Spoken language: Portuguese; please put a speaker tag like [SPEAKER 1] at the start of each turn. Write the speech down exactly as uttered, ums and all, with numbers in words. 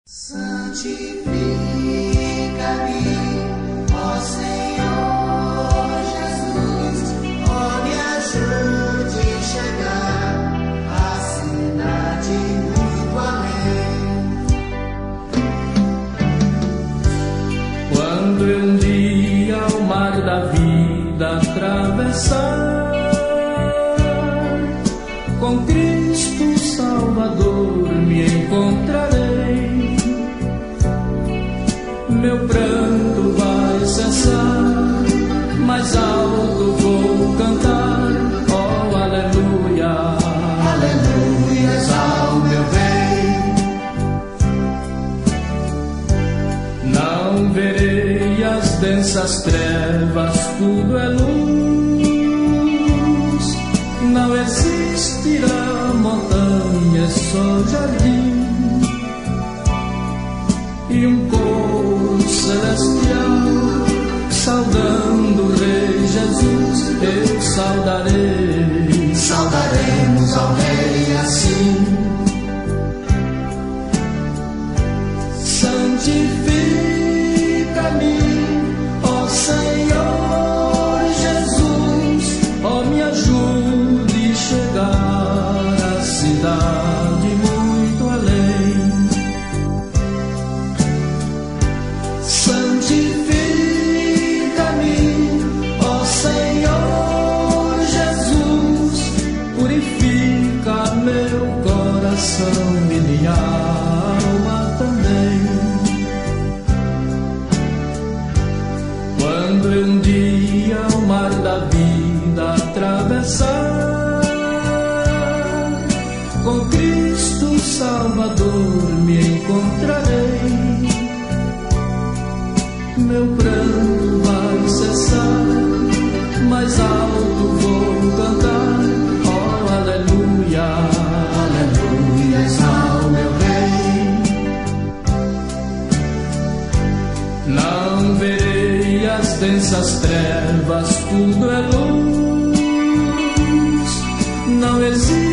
[SPEAKER 1] Santifica-me, ó Senhor Jesus, ó, me ajude a chegar à cidade muito além.
[SPEAKER 2] Quando eu um dia o mar da vida atravessar, com Cristo Salvador me encontrarei. Meu pranto vai cessar, mais alto vou cantar, oh aleluia,
[SPEAKER 1] aleluia, ao meu bem.
[SPEAKER 2] Não verei as densas trevas, tudo é luz. Não existirá montanha, é só jardim. E um coro celestial saudando o Rei Jesus, eu saudarei.
[SPEAKER 1] Saudaremos ao Rei assim.
[SPEAKER 2] Santifica-me, ó Senhor Jesus, ó, me ajude a chegar à cidade muito além. Santifica-me, ó Senhor Jesus, purifica meu coração e minha alma também. Quando eu um dia o mar da vida atravessar, com Cristo Salvador me encontrarei. Meu pranto vai cessar, mais alto vou cantar, oh aleluia,
[SPEAKER 1] aleluia, ao meu bem.
[SPEAKER 2] Não verei as densas trevas, tudo é luz. Não existe